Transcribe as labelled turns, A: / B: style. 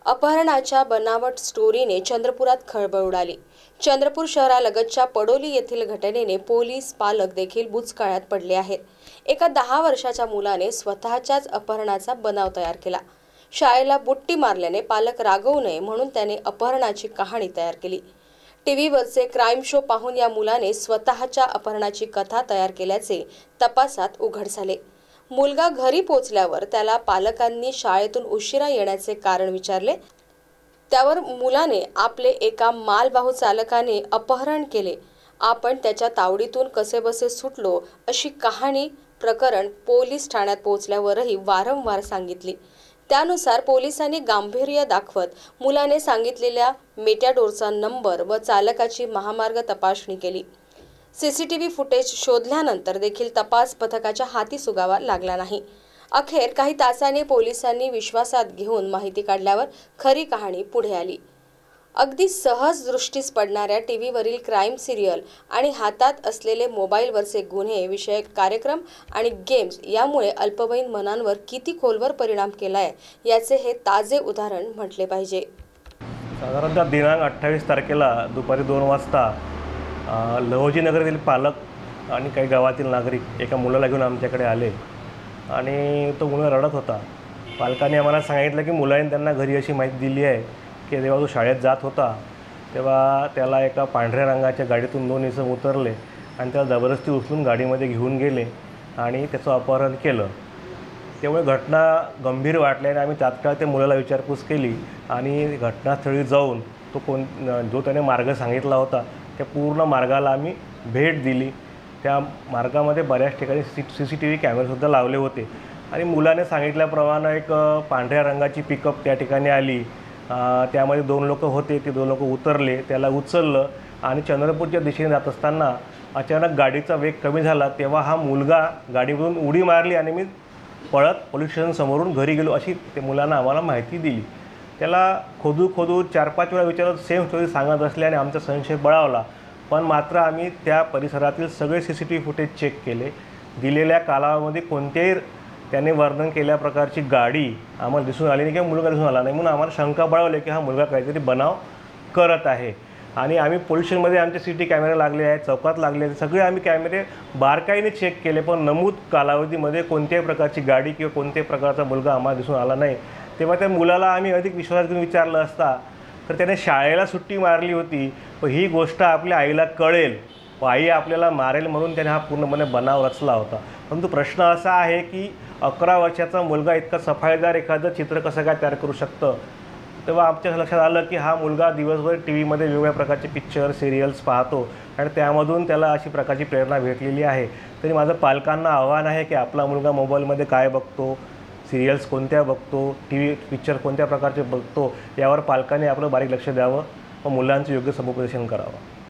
A: अपहरणाच्या बनावट स्टोरीने चंद्रपुरात खळबळ उडाली। चंद्रपूर शहरालगतच्या पडोली येथील घटनेने पोलीस पालक देखील बुचकळ्यात पडले आहेत। एका 10 वर्षाच्या मुलाने स्वतःच्याच अपहरणाचा बनाव तयार केला। शाळेला बुट्टी मारल्याने पालक रागवू नये म्हणून त्याने अपहरणाची कहाणी तयार केली। टीव्हीवरचे क्राईम शो पाहून या मुलाने स्वतःच्या अपहरणाची कथा तयार केल्याचे तपासात उघड झाले। मुलगा घरी पोहोचल्यावर त्याला पालकांनी शाळेतून उशिरा येण्याचे कारण विचारले। त्यावर मुलाने आपले एका मालवाहू चालकाने अपहरण केले, आपण त्याच्या तावडीतून कसेबसे सुटलो अशी कहाणी प्रकरण पोलीस ठाण्यात पोहोचल्यावरही वारंवार सांगितली। त्यानुसार पोलिसांनी गांभीर्य दाखवत मुलाने सांगितलेल्या मेटॅडोरचा नंबर व चालकाची महामार्ग तपासणी केली। सीसीटीव्ही फुटेज शोधल्यानंतर देखील तपास पथकाच्या हाती सुगावा लागला नाही। अखेर काही तासांनी पोलिसांनी विश्वासात घेऊन माहिती काढल्यावर खरी कहाणी पुढे आली। अगदी सहज दृष्टीस पडणाऱ्या टीव्हीवरील क्राईम सिरियल आणि हातात असलेले मोबाईलवरचे गुन्हे विषयक कार्यक्रम आणि गेम्स यामुळे अल्पवयीन मनांवर किती खोलवर परिणाम केलाय याचे हे ताजे उदाहरण म्हटले पाहिजे।
B: साधारणतः दिनांक 28 तारखेला दुपारी 2 वाजता लहोजीनगरातील पालक आणि काही गावातील नागरिक एका मुलाला घेऊन आमच्याकडे आले आणि तो मुलगा रडत होता। पालकांनी आम्हाला सांगितलं की मुलाने त्यांना घरी अशी माहिती दिली आहे की जेव्हा तो शाळेत जात होता तेव्हा त्याला एका पांढऱ्या रंगाच्या गाडीतून 2 इसम उतरले आणि त्याला जबरदस्ती उचलून गाडीमध्ये घेऊन गेले आणि त्याचं अपहरण केलं। त्यामुळे घटना गंभीर वाटल्याने आम्ही तात्काळ त्या मुलाला विचारपूस केली आणि घटनास्थळी जाऊन जो त्याने मार्ग सांगितला होता त्या पूर्ण मार्गाला आम्ही भेट दिली। त्या मार्गामध्ये बऱ्याच ठिकाणी सीसीटीव्ही कॅमेरेसुद्धा लावले होते आणि मुलाने सांगितल्याप्रमाणे एक पांढऱ्या रंगाची पिकअप त्या ठिकाणी आली। त्यामध्ये 2 लोक होते, ते 2 लोक उतरले, त्याला उचललं आणि चंद्रपूरच्या दिशेने जात असताना अचानक गाडीचा वेग कमी झाला तेव्हा हा मुलगा गाडीवरून उडी मारली आणि मी पळत पोलीस स्टेशनसमोरून घरी गेलो अशी ते मुलांना आम्हाला माहिती दिली। त्याला खोदू 4-5 वेळा विचारत सेम स्टोरी सांगत असल्याने आमचा संशय बळावला, पण मात्र आम्ही त्या परिसरातील सगळे सीसीटीव्ही फुटेज चेक केले। दिलेल्या कालावधीमध्ये कोणत्याही त्याने वर्णन केल्या प्रकारची गाडी आम्हाला दिसून आली नाही किंवा मुलगा दिसून आला नाही, म्हणून आम्हाला शंका बळावली की हा मुलगा काहीतरी बनाव करत आहे। आणि आम्ही पोलीस स्टेशनमध्ये आमचे सीसीटीव्ही कॅमेरे लागले आहेत, चौकात लागले आहेत, सगळे आम्ही कॅमेरे बारकाईने चेक केले, पण नमूद कालावधीमध्ये कोणत्याही प्रकारची गाडी किंवा कोणत्याही प्रकारचा मुलगा आम्हाला दिसून आला नाही। तेव्हा त्या मुलाला आम्ही अधिक विश्वासात घेऊन विचारलं असता तर त्याने शाळेला सुट्टी मारली होती, पण ही गोष्ट आपल्या आईला कळेल व आई आपल्याला मारेल म्हणून त्याने हा पूर्णपणे बनाव रचला होता। परंतु प्रश्न असा आहे की 11 वर्षाचा मुलगा इतका सफाईदार एखादं चित्र कसं काय तयार करू शकतं। तेव्हा आमच्या लक्षात आलं की हा मुलगा दिवसभर टीव्हीमध्ये वेगवेगळ्या प्रकारचे पिक्चर सिरियल्स पाहतो आणि त्यामधून त्याला अशी प्रकारची प्रेरणा भेटलेली आहे। तरी माझं पालकांना आव्हान आहे की आपला मुलगा मोबाईलमध्ये काय बघतो, सिरियल्स कोणत्या बघतो, टीव्ही पिक्चर कोणत्या प्रकारचे बघतो यावर पालकांनी आपलं बारीक लक्ष द्यावं व मुलांचं योग्य समुपदेशन करावं।